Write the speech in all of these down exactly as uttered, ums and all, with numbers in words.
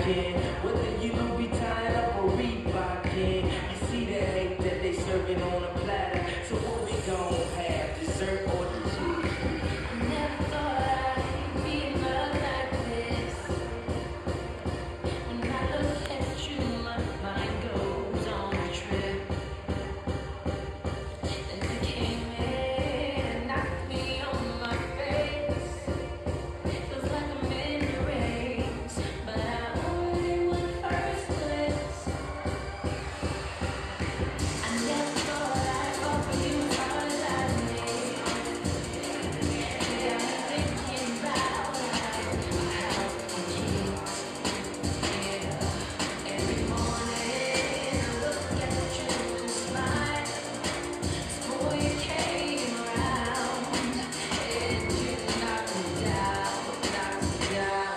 rocking. Whether you be tied up or Reeboking, you see the hate that they serving on a platter. So what we gon' have, dessert or dessert? I never thought I'd be in love like this. When I look at you, my mind goes on a trip. And you came in and knocked me on my face. Feels like I'm in the race, but I only won first place. I never thought I'd offer you all I need. Got me thinking about how we keep. Yeah, every morning I look at you and smile. Before you came around, and you knocked me down, knocked me down.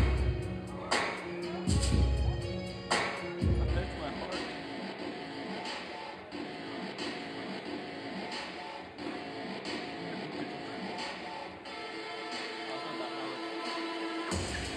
That's my heart. Also, that